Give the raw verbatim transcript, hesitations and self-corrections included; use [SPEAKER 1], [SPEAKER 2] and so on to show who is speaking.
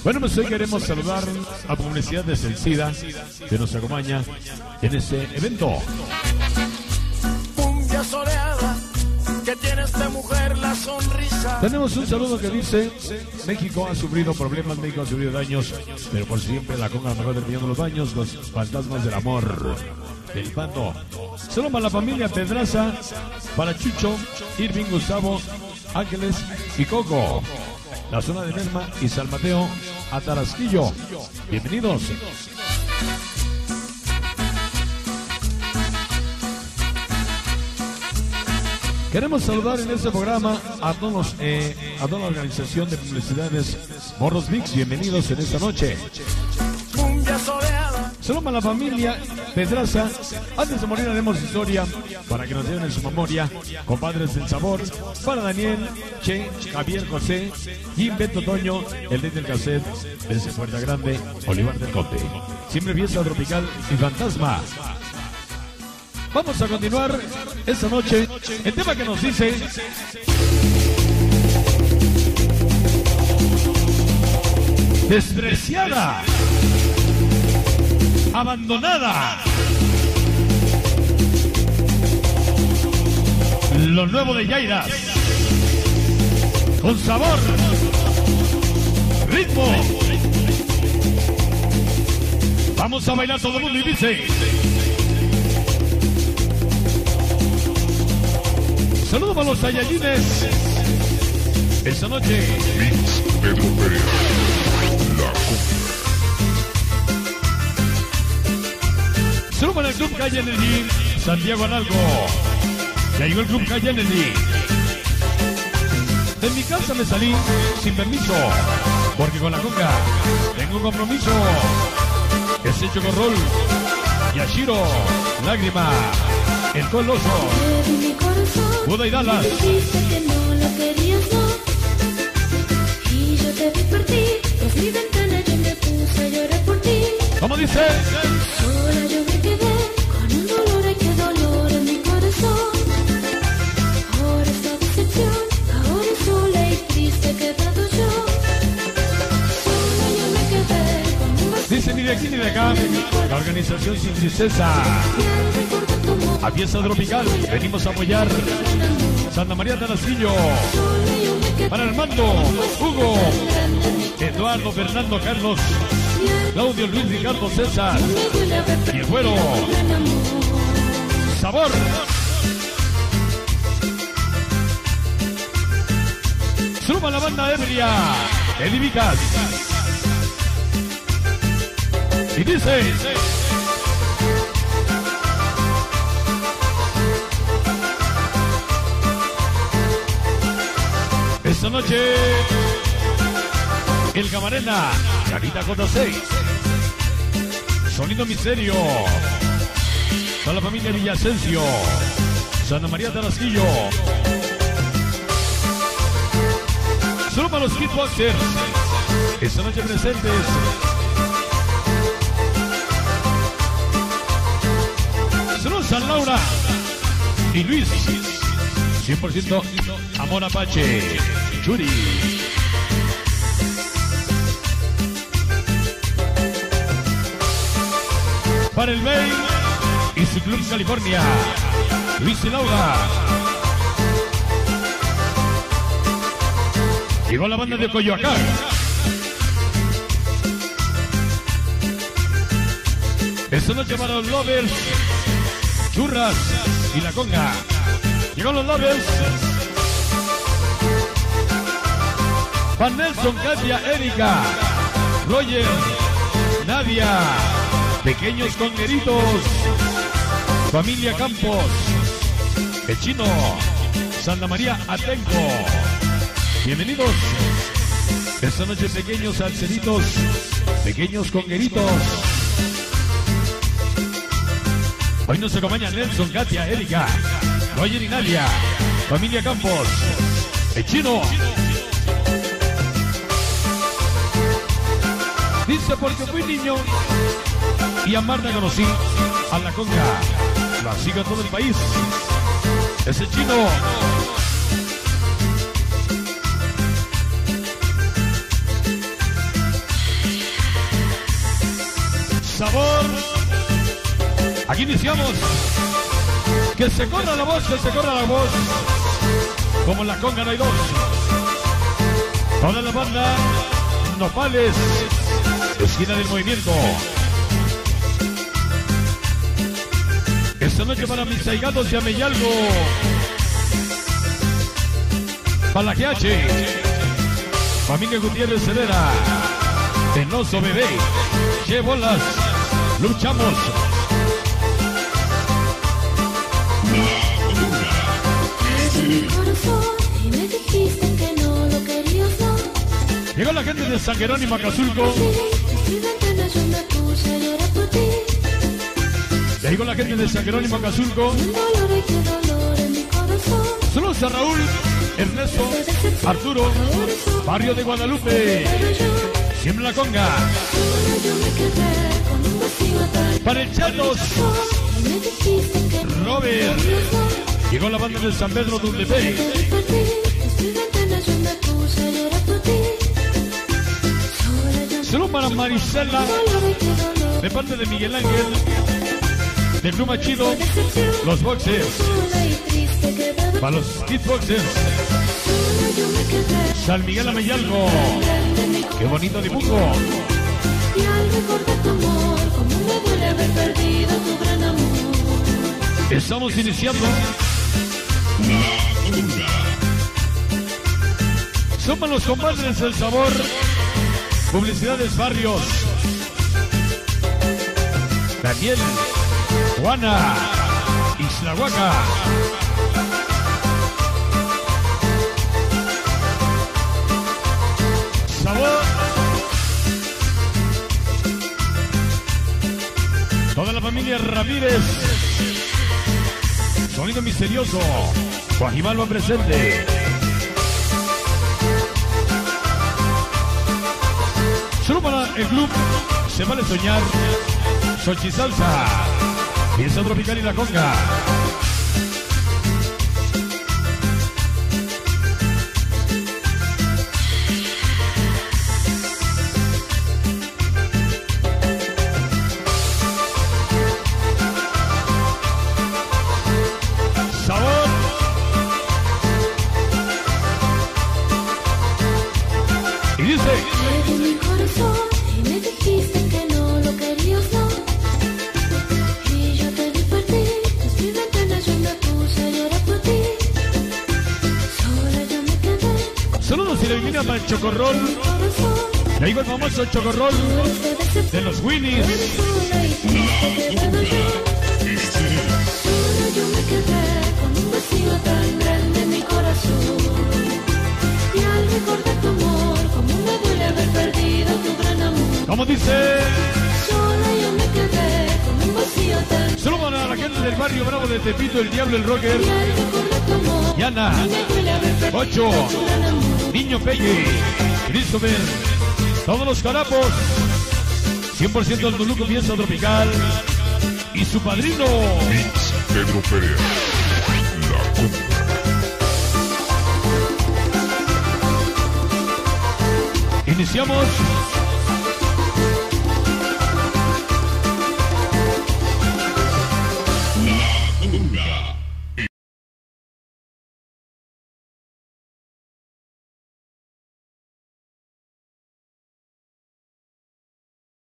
[SPEAKER 1] Bueno, pues hoy queremos saludar a Publicidad de Sencida, que nos acompaña en este evento.
[SPEAKER 2] Cumbia soleada, que tiene esta mujer la sonrisa.
[SPEAKER 1] Tenemos un saludo que dice: México ha sufrido problemas, México ha sufrido daños, pero por siempre la conga mejor terminando los daños, los fantasmas del amor, del bando. Saludos para la familia Pedraza, para Chucho, Irving, Gustavo, Ángeles y Coco. La zona de Nerma y San Mateo a Tarasquillo. Bienvenidos. Queremos saludar en este programa a todos, eh, a toda la organización de publicidades Morros Mix. Bienvenidos en esta noche. Saludos a la familia Pedraza. Antes de morir haremos historia para que nos lleven en su memoria. Compadres del sabor. Para Daniel, Che, Javier, José, Jim, Beto, Toño, el Rey del Cassette, desde Puerta Grande, Olivar del Conde. Siempre fiesta tropical y fantasma. Vamos a continuar esta noche. El tema que nos dice: despreciada, abandonada. Lo nuevo de Yairas, con sabor, ritmo. Vamos a bailar todo el mundo y dice: saludos a los Saiyajines esta noche.
[SPEAKER 3] Mix de Luperia, la cumbia.
[SPEAKER 1] Saludos para el Club Calle Energy, Santiago Analco. Ya llegó el Club Calle Energy. De mi casa me salí sin permiso, porque con la conga tengo un compromiso. Ese Chocorrol, Yashiro, Lágrima, el Coloso, Buda y Dallas.
[SPEAKER 4] Dijiste que no lo querías, no. Y yo te vi partir. Tras mi ventana yo me puse a llorar por ti.
[SPEAKER 1] ¿Cómo dice?
[SPEAKER 4] Sola yo me quedé con un dolor, ay qué dolor en mi corazón. Por esta decepción, ahora sola y triste he quedado yo. Sola yo me quedé con un vacío.
[SPEAKER 1] Dice ni de aquí ni de acá, la organización Sin Tristeza. A fiesta tropical, venimos a apoyar Santa María Tarasquillo. Para Armando, Hugo, Eduardo, Fernando, Carlos, Claudio, Luis, Ricardo, César y el Güero. Sabor. Suma la banda ebria, Eli Vicas. Y dice: esta noche, el Camarena, Carita J seis, Sonido Misterio, toda la familia Villasencio, Santa María Tarasquillo. Solo para los Kickboxers, esta noche presentes. Solo San Laura y Luis, cien por ciento Amor Apache, Churi. Para el Bay y su Club California, Luis y Laura. Llegó la banda de Coyoacán. Esta noche para los Lovers, Churras y la Conga. Llegó los Lovers. Van Nelson, Katia, Erika, Roger, Nadia, Pequeños Congueritos, Familia Campos, El Chino, Santa María Atenco. Bienvenidos. Esta noche pequeños salseritos, pequeños congueritos. Hoy nos acompaña Nelson, Katia, Erika, Roger y Nadia, Familia Campos, El Chino. Dice: porque fui niño y a Marta conocí, a la conga la sigo a todo el país. Ese Chino. Iniciamos. Que se corra la voz, que se corra la voz. Como la conga no hay dos. Toda la banda, Nopales, esquina del movimiento. Esta noche para mis aigados y Amellalgo. Para la G H. Familia Gutiérrez Herrera. Tenoso Bebé. Che bolas. Luchamos.
[SPEAKER 4] Mi corazón y me dijiste que no lo querías más.
[SPEAKER 1] Llegó la gente de San Jerónimo Acazulco.
[SPEAKER 4] Mi ventana yo me puse a llorar por ti.
[SPEAKER 1] Llegó la gente de San Jerónimo Acazulco.
[SPEAKER 4] Un dolor y qué dolor en mi corazón.
[SPEAKER 1] Saludos a Raúl, Ernesto, Arturo, Barrio de Guadalupe. Siempre la conga.
[SPEAKER 4] Solo yo me quedé con un vacío tan
[SPEAKER 1] Para el Chatos,
[SPEAKER 4] y me dijiste que no
[SPEAKER 1] Robert.
[SPEAKER 4] querías más.
[SPEAKER 1] Llegó la banda de San Pedro W P.
[SPEAKER 4] Te vi por ti. Mi ventana yo me puse a llorar por ti. Sola yo me
[SPEAKER 1] Saludos para Marisela,
[SPEAKER 4] dolor y qué dolor.
[SPEAKER 1] de parte de Miguel Ángel, de Pluma Chido, los boxers,
[SPEAKER 4] Sola y triste quedaba.
[SPEAKER 1] para los kickboxers,
[SPEAKER 4] Sola yo me quedé.
[SPEAKER 1] San Miguel Amellalgo. Qué bonito dibujo.
[SPEAKER 4] Y al recordar tu amor, como me duele haber perdido tu gran amor.
[SPEAKER 1] Estamos iniciando. Somos los compadres del sabor. Publicidades Barrios. Daniel, Juana, Islahuaca. Sabor. Toda la familia Ramírez. Sonido misterioso. Guajimalba presente. Solo para el club Se Vale Soñar. Xochi Salsa. Fiesta Tropical y la conga. Sabor. Y dice.
[SPEAKER 4] Te di mi corazón y me dijiste que no lo querías más. Y yo te vi por ti. Desde mi ventana yo me puse a llorar por ti. Sola yo me quedé.
[SPEAKER 1] Saludos y la divina para el chocorrol.
[SPEAKER 4] Corazón,
[SPEAKER 1] Le digo el famoso chocorrol
[SPEAKER 4] este decepción.
[SPEAKER 1] de los Winnies.
[SPEAKER 4] Sola y triste quedaba yo. Sola yo me quedé con un vacío tan grande en mi corazón. Y al recordar tu amor, como me duele haber perdido tu gran amor.
[SPEAKER 1] Como dice.
[SPEAKER 4] Sola yo me quedé con un vacío tan
[SPEAKER 1] Solo para la gente del barrio Bravo de Tepito, el Diablo, el Rocker.
[SPEAKER 4] y al recordar tu amor,
[SPEAKER 1] Yana,
[SPEAKER 4] me duele haber perdido
[SPEAKER 1] Ocho,
[SPEAKER 4] tu gran amor.
[SPEAKER 1] Niño Pelle, Christopher, todos los carapos, cien por ciento del Toluco Fiesta Tropical y su padrino.
[SPEAKER 3] Mix Pedro Perea. La conga.
[SPEAKER 1] Iniciamos